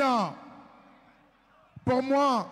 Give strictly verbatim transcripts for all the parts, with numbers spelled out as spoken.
bien. Pour moi,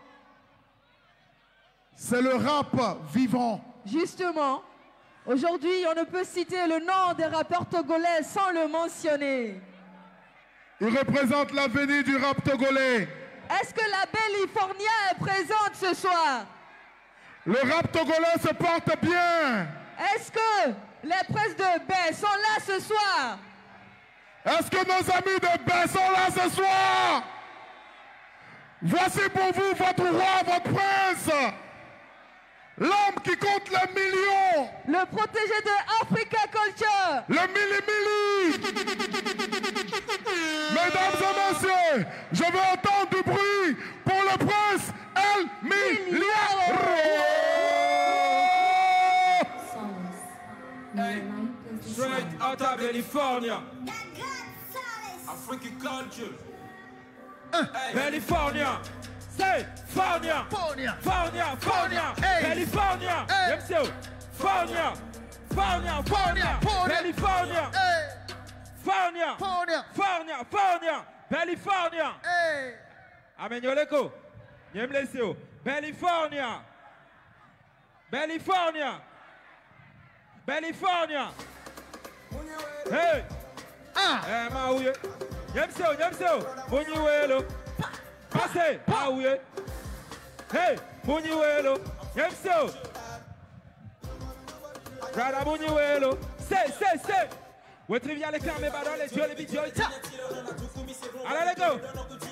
c'est le rap vivant. Justement, aujourd'hui, on ne peut citer le nom des rappeurs togolais sans le mentionner. Il représente l'avenir du rap togolais. Est-ce que la California est présente ce soir? Le rap togolais se porte bien. Est-ce que les presses de baie sont là ce soir? Est-ce que nos amis de baie sont là ce soir? Voici pour vous votre roi, votre prince. L'homme qui compte les millions. Le protégé de Africa Culture. Le mili-mili. Mesdames et messieurs, je veux entendre du bruit pour le prince El Miliaro. Hey, straight out of California. Africa culture. Hey. California. Say, Fornia. Fornia. Fornia. Fornia. California. Yemsio. Fornia. Fornia. Fornia. California. Fornia. Fornia. Fornia. Fornia. California. Amenyoleko. Yemlesio. California. California. California. Hey. Ah. Eh, mauye. Yemsio. Yemsio. Muniwelo. Passez, ah oui. Hey, Muniwelo, Yemso. Rada Muniwelo. C'est, c'est, c'est. Où est-ce qu'il y a les carmes, badons, les yeux, les vidéos, et ça. Allez, les go.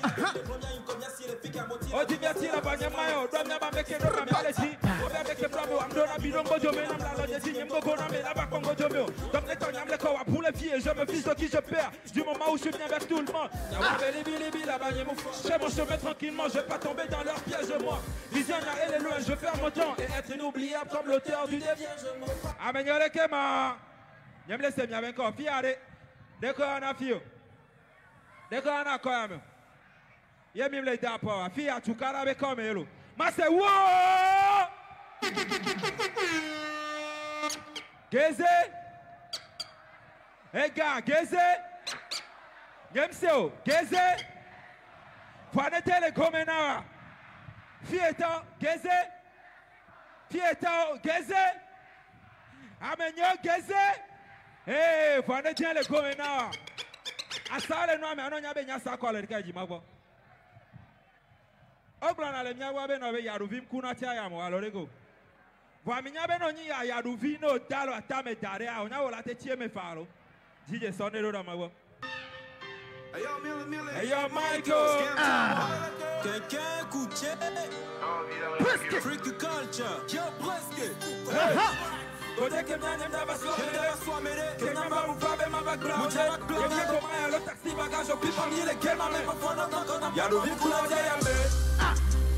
Oh, dis bien, si la bagne mayo, doit n'y avoir que l'homme, mais allez-y. On va avec le bravo, on donne un bidon, bojo, mais non, la loge, si, n'aime pas, mais là-bas, qu'on gojo, mais donc, les temps, y'aime les corps, pour les filles, je me fiche de qui je perds. Du moment où je viens vers tout le monde. Y'a les billes, la bagne, mon frère. Je mon chemin tranquillement, je vais pas tomber dans leur piège, moi. Visionnaire, elle est loin, je perds mon temps et être inoubliable comme l'auteur du déviage. Amen, y'a les kéma. Y'aime les sémiens, avec encore, fiare. Dès qu'on a fio. Dès qu'on a quand même. Y'aime les d'apports, fia, tu carabes comme elle. Mais c'est wow! Geze? Eh gars, Geze? Y'aime ça, Geze? Fanete le comena. Fieta, Geze? Fieta, Geze? Amenyo, Geze? Eh, fanete le comena. Asale no me anonya be nyasa kwa le kaji magbo. Ogla na le nyawa be no be yaruvi mkuna tia ya mo alorego. Wa minya be no nyi ya yaruvi no dalo atame dare a onya wola te tie me faro. Jije sonne ro da magbo. Ayo Michael. Quelqu'un couché. Freaky culture. Yo presque. Kode ke mnya nyem da baso mere. Ke nyamba mu fabe ma background. Ke mnya koma ya lo taxi bagage pi parmi les gels ma me fono non non. Ya do vi kula dia ya me. Ah.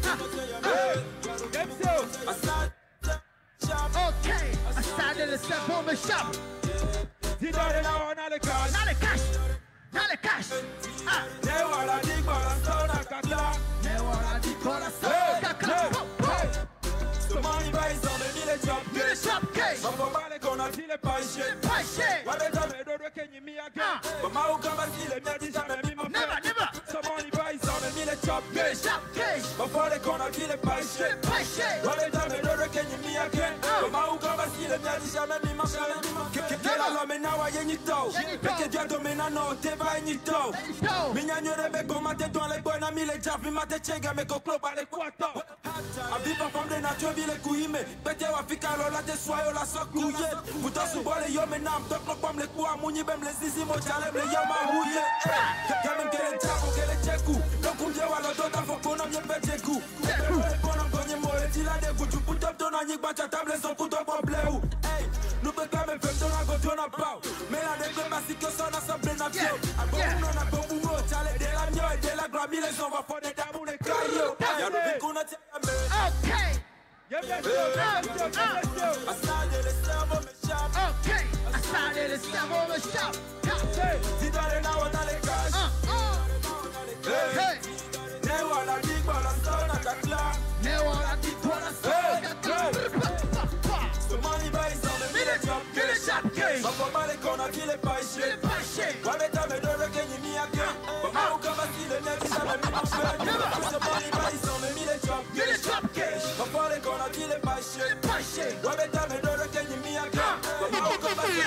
Okay, I started to step on the shop. Dis donne la on a le cash. Not the cash. Not the cash. Ah. Ne wala di corazon a kakla. Ne wala di corazon a kakla. The money buys on the mille job. Mille job case. Mambo male kona tile paishe. Paishe. Wale jame do do kenyi mi again. Mama ukamba tile mi adi jame mi ma. Never, never. The money buys on the mille job. Mille job case. Mambo le kona tile paishe. Paishe. Wale jame do do kenyi mi again. Mama ukamba tile mi adi jame mi ma. Kela lo me na wa yenyi to. Peke dia do me na no te ba yenyi to. Minya nyore be go mate don le boy na mille job mi mate chega me ko club ale kwato. Abiba fam de na tu le kuime. Pete wa fika lo la te soyo la sokuye. Puta su bole yo me nam tok no pam le kwa munyi bem le zizi mo chale le yo ma huye. Kamen kele chako kele cheku. Don kumje wa lo dota fo kono nye pejeku. Pele kono konye mo le tila de kuchu putop to na nyik bacha table son kuto po bleu. Hey, nou pe kame fem to na go to na pau. Me la de go basi ke so na sample na bio. Abo uno na bo uno chale de la nyo e de la grami le son va fone da mu le kayo. Ya no vi kuna te ame. Okay. Yes, yes, yes, yes, yes, yes. I started to sell on the shop. Okay. I started to sell on the shop. Hey, dis donne na on a le cash. Hey, ne wala di corazon a kakla. Ne wala di corazon a kakla. The money buys on the mille job. Mille job case. Mambo male kona tile paishe. Paishe. Wale jame do do kenyi mi again. Mama ukamba tile ne même mis mon frère. Ce money va, ils sont même mis les drop cash. On parle qu'on a dit les pâchés. Ouais, mais t'as mes deux de Kenny Miyaka. Comment on commence à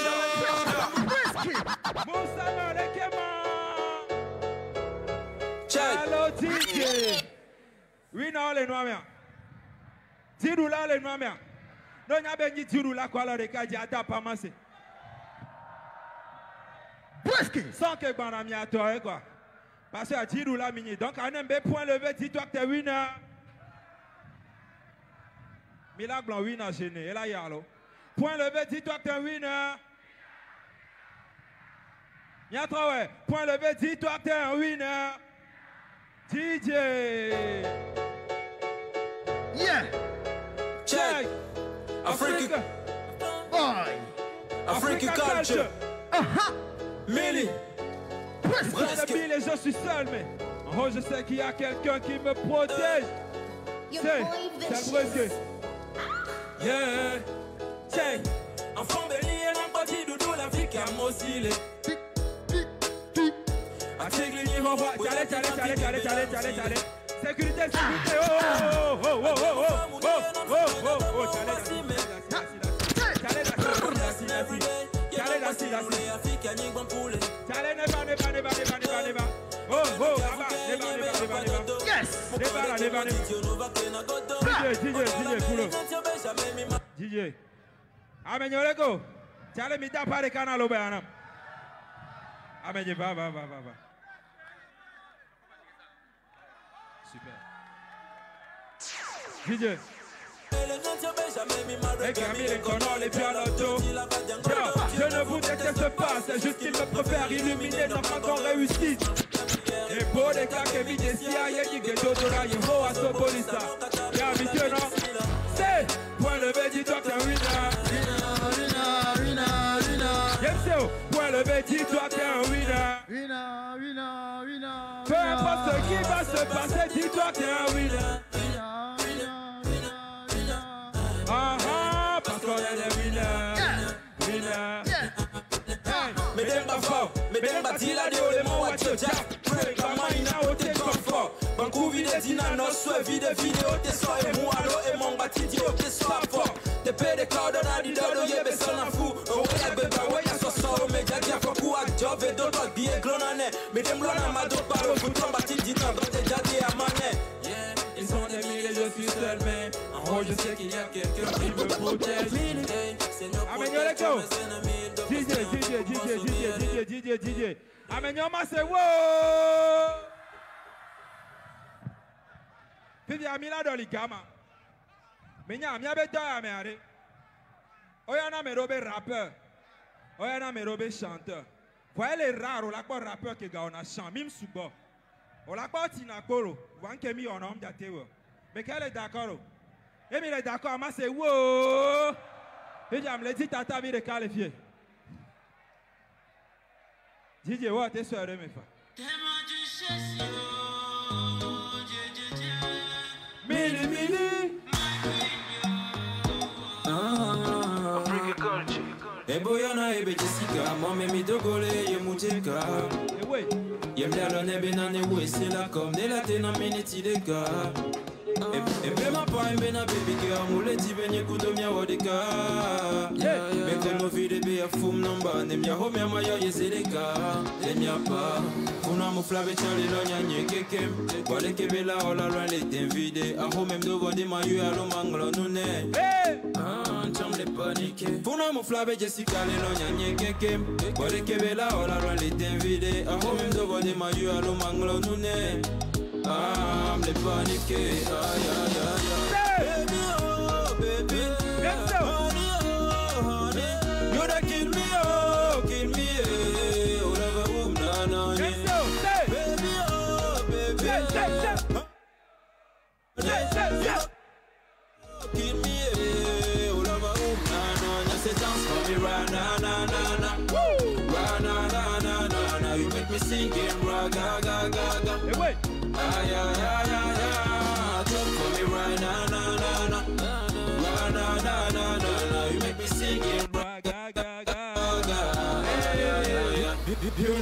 faire Moussa Malekema. Check. Allo D J. Oui, non, les noirs, mais. Tirou là, les noirs, mais. Non, il y a bien dit tirou là, quoi, là, les cas, j'ai atteint pas massé. Sans que bon ami à toi, quoi. Parce que tirou là, mini. Donc, on aime bien point levé, dis-toi que t'es winner. Mila Blanc, winner, gêné. Et là, il y a l'eau. Point levé, dis-toi que t'es winner. Y'a trop, ouais. Point levé, dis-toi que t'es un winner. D J. Yeah. Check. Africa. Boy. Africa culture. Uh-huh. Millie. Presque. Billy, je suis seul, mais en haut, je sais qu'il y a quelqu'un qui me protège. C'est, c'est presque. Yeah. Check. Enfant béni et l'empathie doudou l'Afrique à Mossile. Article niveau voix. Tchale, tchale, tchale, tchale, tchale, tchale, tchale. Sécurité, sécurité. Oh, oh, oh, oh, oh, oh, oh, oh, oh, oh, oh, tchale, tchale, tchale, neba, neba, neba, neba, neba, neba. Oh, oh, neba, neba, neba, neba, neba. Yes. Neba, là, neba, neba. D J, D J, D J, cool. D J. Amenyoreko. Tchale, mi da pare canal obeana. Amenye, va, va, va, va, va. Super. D J. Et Camille et Connor, les pieds à l'auto. Je ne vous déteste pas, c'est juste qu'ils me préfèrent illuminer, n'a pas encore réussi. Et pour les cas que mi décia, y'a dit que Dodora, y'a ho à Sobolisa. Y'a habitué, non? C'est point levé, dis-toi que t'es un winner. Winner, winner, winner. Yepseo, point levé, dis-toi que t'es un winner. Winner, winner, winner. Peu importe ce qui va se passer, dis-toi que t'es un winner. Winner, winner, winner, winner. Ah ah, parce qu'on est des winners. Winners. Hey, Mais dem pas fort, mais dem pas dit la déo les mots à tchoja. Pray kama ina ote confort. Bankou vide dina no swe vide vidéo te so et moi allo et mon bati di ote so fort. Te pay de cloud on di dodo yebe son en fou. Oh yeah beba ouais ya so so me dia dia foku ak job et don't talk bien glonane. Mais dem lona ma do paro futon bati di nan do te jadi à mané. Yeah, ils sont des milliers, je suis seul mais en haut je sais qu'il y a quelqu'un qui me protège. Amenyoreko. D J, D J, D J, D J, D J, D J, D J. Amenyoma c'est wow. Vivi amila doli kama. Menya amia be doya me are. Oya na me robe rappeur. Oya na me robe chanteur. Voyez les rares la quoi rappeur qui ga on a chant mime subo. On la quoi tina koro. Wan kemi on homme datewo. Mais qu'elle est d'accord. Et il est d'accord, moi c'est wow. Et j'ai me dit tata bi de qualifier. D J, ouais, t'es sûr de mes femmes. Mili, mili. Africa culture. Eboyana ebe Jessica, moi même mi dogole ye muteka. Et ouais. Yem dalo nebe na ne we c'est là comme de la tena minute de gars. Ebe ma pa ebe na baby girl mule ti benye kudomia wadeka. Meke no vide be a fum number nem ya home ma ya yeseleka. Dem ya pa. Kuna mo flave chali lo nyanye kekem. Wale kebela ola ran le tem vide. A home do body ma yu alo manglo nune. Ah, chamble panique. Kuna mo flave Jessica le lo nyanye kekem. Wale kebela ola ran le tem vide. A home do body ma yu alo manglo nune. Ah, I'm the panic. Ay, ay, ay, ay. Baby, oh, baby. Yes, sir. Honey, oh, honey. You da kill me, oh, kill me, eh. Oh, never woman, nah, nah, Yes, yeah. sir. Baby, oh, baby. Yes, yes, yes. Yes, yes, yes. Kill me, eh. Oh, never woman, nah, nah, yeah. Say dance for me, right, nah, nah, nah, nah. Woo. Right, nah, nah, nah, nah, nah. You make me sing it, right, ga, ga, ga, ga. Hey, wait. Ah, yeah, yeah, yeah, yeah. Talk for me right now, na, na, na. Na, na, na, na, na, na. You make me sing it. Ga, ga, ga, ga. Yeah, yeah, yeah, yeah. Beautiful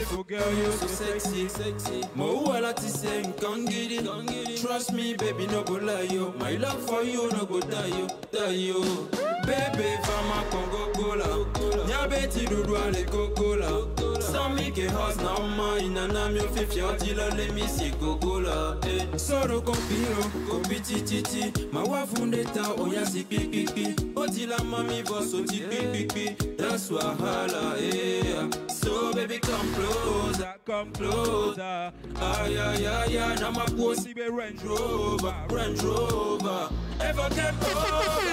beautiful girl, you're so sexy, sexy. Mo wala ti say can't get it. Trust me, baby, no go lie yo. My love for you no go die yo, die yo. Baby, fama Congo cola. Nya beti dudu ale cocola. Some make a house now mine and I'm your fifty until let me see cocola. Soro compiro, compiti titi. Ma wafundeta oya si pipi pipi. Otila mami boso ti pipi pipi. That's wahala, yeah. So baby come closer, come closer. Ay ay ay ay, now my pussy be Range Rover, Range Rover. Ever get over?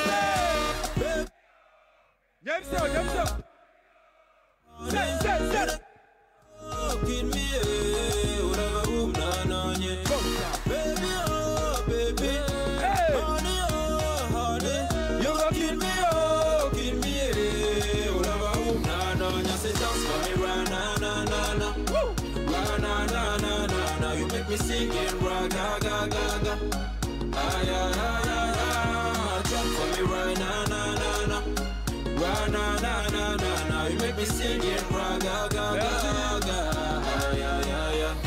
Yem so, yem so. Say, say, say. Oh, kid me, eh, whatever boom na na nye. Baby, oh, baby, honey, oh, honey. You go kid me, oh, kid me, eh, whatever boom na na nye. Say dance for me, ra na na na na, ra na na na na na. You make me sing it, ra ga ga ga ga. Ay ay ay ay ay. Jump for me, right na na na na. Ra na na na na na, you make me sing it, ra ga ga ga ga. Ay ay ay ay.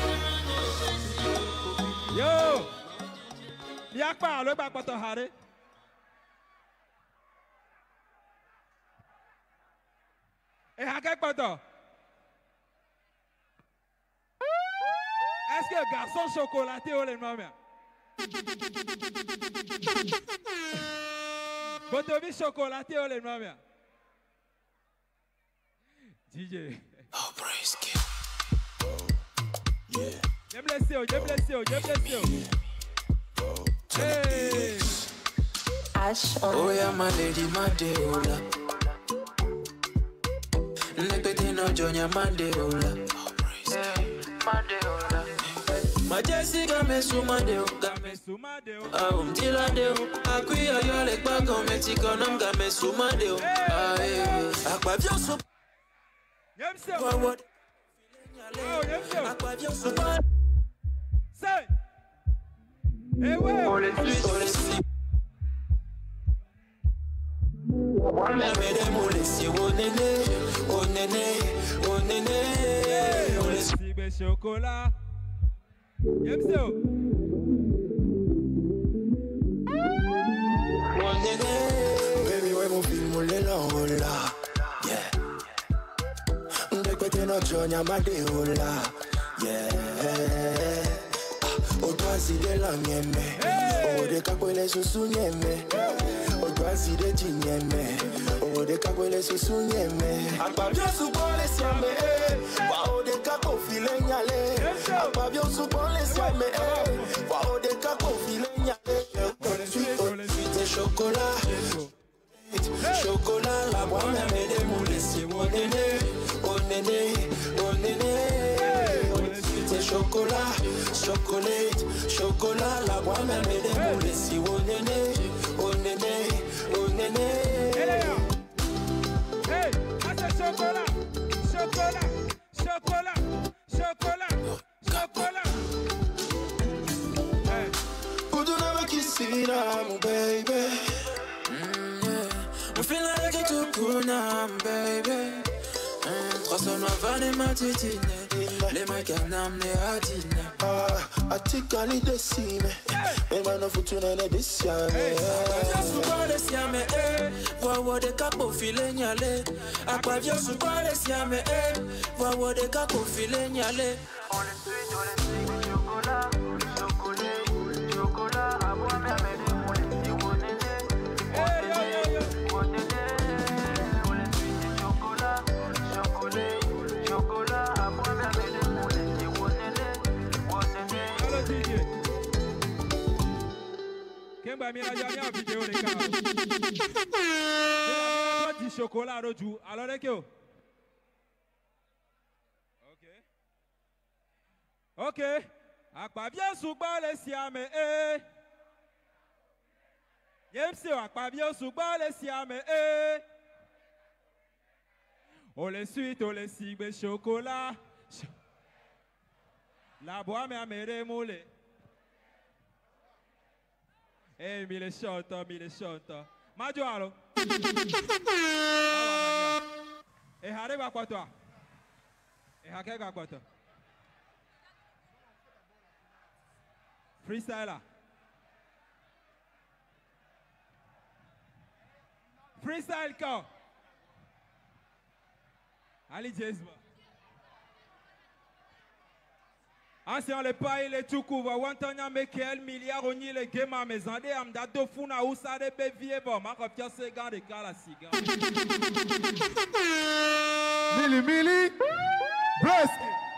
Yo, yak pa lo ba pato hare. Eh hakek pato. Est-ce que garçon chocolaté ou les noms? Botobi chocolaté ou les noms? D J. Oh, praise God. Yeah. Je blessé, je blessé, je blessé. Hey. Ash on. Oh yeah, my lady, my deola. Nepete no jonya, my deola. Oh, praise God. My deola. My Jessica me suma deo, game suma deo. Ah, um tila deo. Akuya yo lek bago Mexico nam game suma deo. Ah, eh. Akwa vyo so. Yem so. Forward. Oh, yem so. Akwa vyo so. Say. Eh ouais. On les suit, on les suit. On les on les suit, oh néné, oh néné, oh néné, on les suit. Cibe chocolat. Yem so. Oh néné, baby, ouais mon film, on les là, yeah. Ndekwe no jonya madeola, yeah. Odwazi de la nyeme, ode kakwele susu nyeme. Odwazi de jinyeme, ode kakwele susu nyeme. Akpabio supole siame, wa ode kako file nyale. Akpabio supole siame, wa ode kako file nyale. Suite chocolat, chocolat, la boîte me de moule si mon néné, oh néné, oh néné. C'est chocolat, chocolate, chocolat, la boîte me de moule si mon néné, oh néné, oh néné. Hey, c'est chocolat, chocolat, chocolat, chocolat, chocolat. Hey. Would you never kiss it, I'm baby? Mm, yeah. I'm feeling like it's too cool now, baby. Trois cents vingt et ma titine. Les mecs qui n'amenent à dîner. Ah, à Tikali de Sime. Mais maintenant, faut que tu n'aies des siames. Aquavia souvent les siames, eh. Voir des capos filés nialés. Aquavia souvent les siames, eh. Voir des capos filés nialés. On les suit, on les suit, chocolat, chocolat, chocolat. À boire, mais avec des moulins, si on est né. Hey, yo, yo, yo. On est né. On les suit, chocolat, chocolat, chocolat. À boire, mais avec des moulins, si on est né. On est né. Hello D J. Kemba mi la jamia vidéo les gars. C'est du chocolat roju. Alors les gars. OK. OK. Akpabia sugba le siame eh. Yemse akpabia sugba le siame eh. On les suit, on les cible chocolat. La boîte me amène moule. Eh, mi le chante, mi le chante. Majo allo. Eh, arrive à quoi toi? Et hakeka quoi toi? Freestyle là. Freestyle quoi? Allez Jezba. Ancien le pays le tukuva wantanya mekel milliard oni le game à mes andé amda do funa usa de bevie bon ma kopia se gande kala siga. Mili Mili. Breast.